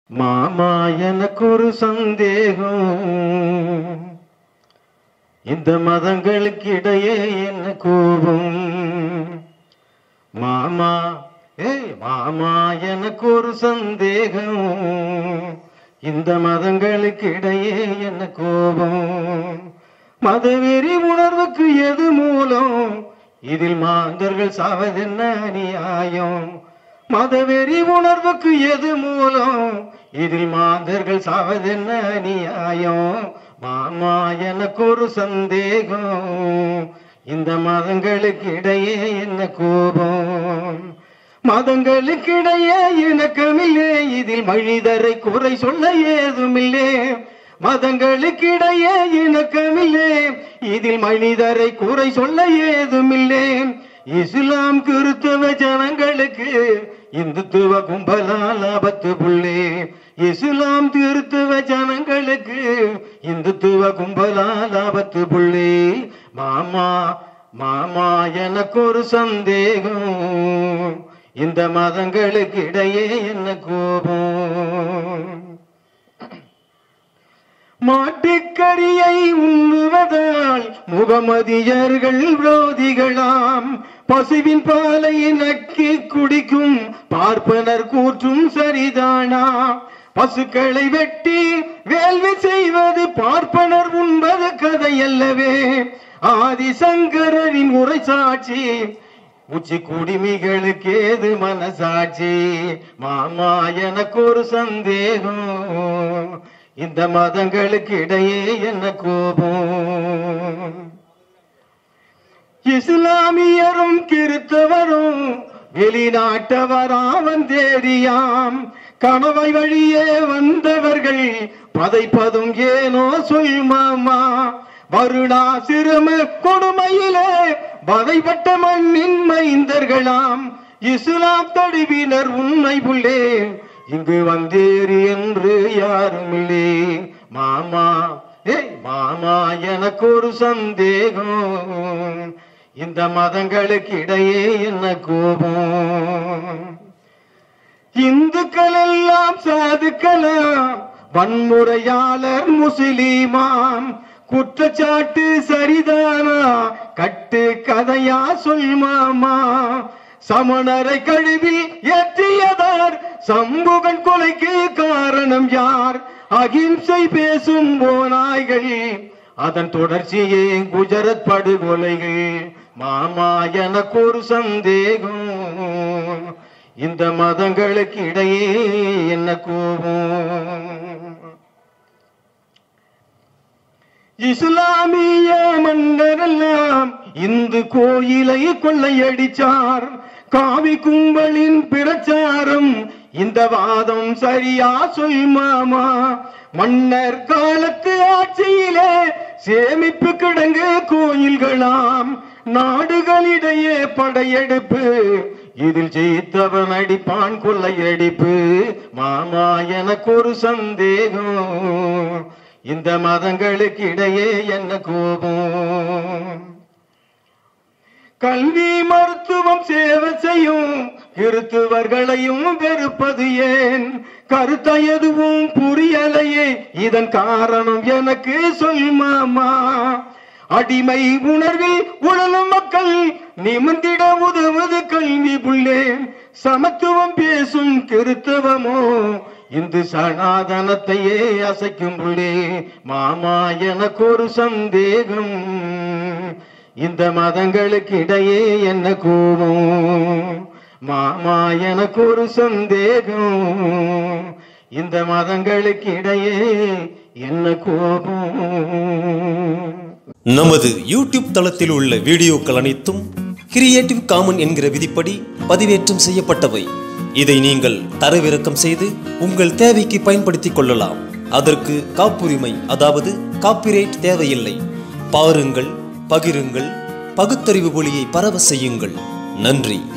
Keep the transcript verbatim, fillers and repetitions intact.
மாமா எனக்கு ஒரு சந்தேகம், இந்த மதங்களுக்கு இடையே என்ன கோபம்? மாமா ஏய் மாமா எனக்கு ஒரு சந்தேகம், இந்த மதங்களுக்கு இடையே என்ன கோபம்? மதவெறி உணர்வுக்கு எது மூலம்? இதில் மாந்தர்கள் சாவதென்ன அநியாயம்? மதவெறி உணர்வுக்கு எது மூலம்? இதில் மாந்தர்கள் சாவதென்ன அநியாயம்? மாமா எனக்கு ஒரு சந்தேகம், இந்த மதங்களுக்கு இடையே என்ன கோபம்? மதங்களுக்கு இடையே இணக்கமில்லே, இதில் மனிதரை குறை சொல்ல ஏதுமில்லே. மதங்களுக்கு இடையே இணக்கமில்லே, இதில் மனிதரை குறை சொல்ல ஏதுமில்லே. இஸ்லாம் கிறிஸ்தவ ஜனங்களுக்கு இந்துத்துவ கும்பலால் ஆபத்து புள்ளே. இஸ்லாம் கிறிஸ்தவ ஜனங்களுக்கு இந்துத்துவ கும்பலால் ஆபத்து புள்ளே. மாமா மாமா எனக்கு ஒரு சந்தேகம், இந்த மதங்களுக்கு இடையே என்ன கோபம்? மாட்டுக்கரியை உண்ணுவதால் முகமதியர்கள் விரோதிகளாம். பசுவின் பாலை நக்கி குடிக்கும் பார்ப்பனர் கூற்றும் சரிதானா? பசுக்களை வெட்டி வேள்வி செய்வது பார்ப்பனர் உண்பது கதையல்லவே. ஆதிசங்கரின் உரை சாட்சி, உச்சி குடிமிகளுக்கு ஏது மனசாட்சி? மாமா எனக்கு ஒரு சந்தேகம், இந்த மதங்களுக்கு இடையே என்ன கோபம்? இஸ்லாமியரும் கிறிஸ்தவரும் வெளிநாட்டவராவன் தேடியாம். கணவை வழியே வந்தவர்கள் பதைப்பதும் ஏனோ சொல் மாமா. வருணா சிறும கொடுமையிலே வதைப்பட்ட மண்ணின் மைந்தர்களாம். இஸ்லாம் தடுவினர் உண்மை புள்ளே, இங்கு வந்தேறி என்று யாரும் இல்லே. மாமா ஏய் மாமா எனக்கு ஒரு சந்தேகம், இந்த மதங்களுக்கு இடையே என்ன கோபம்? இந்துக்கள் எல்லாம் சாதுக்கலாம், வன்முறையாளர் முஸ்லிமாம். குற்றச்சாட்டு சரிதானா, கட்டு கதையா சொல் மாமா. சமணரை கழுவில் ஏற்றியதார், சம்புகன் கொலைக்கு காரணம் யார்? அகிம்சை பேசும் ஓநாய்கள், அதன் தொடர்ச்சியே குஜராத் படுகொலைகள். மாமா எனக்கு ஒரு சந்தேகம், இந்த மதங்களுக்கு இடையே என்ன கோபம்? இஸ்லாமிய மன்னரெல்லாம் இந்து கோயிலை கொள்ளையடிச்சார். காவி கும்பலின் பிரச்சாரம், இந்த வாதம் சரியா சொல் மாமா. மன்னர் காலத்து ஆட்சியிலே சேமிப்பு கிடங்கு கோயில்களாம். நாடுகளிடையே படையெடுப்பு, இதில் ஜெயித்தவன் அடிப்பான் கொள்ளையடிப்பு. மாமா எனக்கு ஒரு சந்தேகம், இந்த மதங்களுக்கு இடையே என்ன கோபம்? கல்வி மருத்துவம் சேவை செய்யும் கிறிஸ்துவர்களையும் வெறுப்பது ஏன்? கருத்த எதுவும் புரியலையே, இதன் காரணம் எனக்கு சொல் மாமா. அடிமை உணர்வில் உழலும் மக்கள் நிமிர்ந்திட உதவுவது கல்வி புள்ளே. சமத்துவம் பேசும் கிறிஸ்தவமோ இந்து சனாதனத்தையே அசைக்கும் புள்ளே. மாமா எனக்கு ஒரு சந்தேகம், இந்த மதங்களுக்கு இடையே என்ன கோபம்? மாமா எனக்கு ஒரு சந்தேகம், இந்த மதங்களுக்கு இடையே என்ன கோபம்? நமது யூடியூப் தளத்தில் உள்ள வீடியோக்கள் அனைத்தும் கிரியேட்டிவ் காமன் என்கிற விதிப்படி பதிவேற்றம் செய்யப்பட்டவை. இதை நீங்கள் தரவிறக்கம் செய்து உங்கள் தேவைக்கு பயன்படுத்திக் கொள்ளலாம். அதற்கு காப்புரிமை அதாவது காப்பிரைட் தேவையில்லை. பாருங்கள், பகிருங்கள், பகுத்தறிவு ஒளியை பரவ செய்யுங்கள். நன்றி.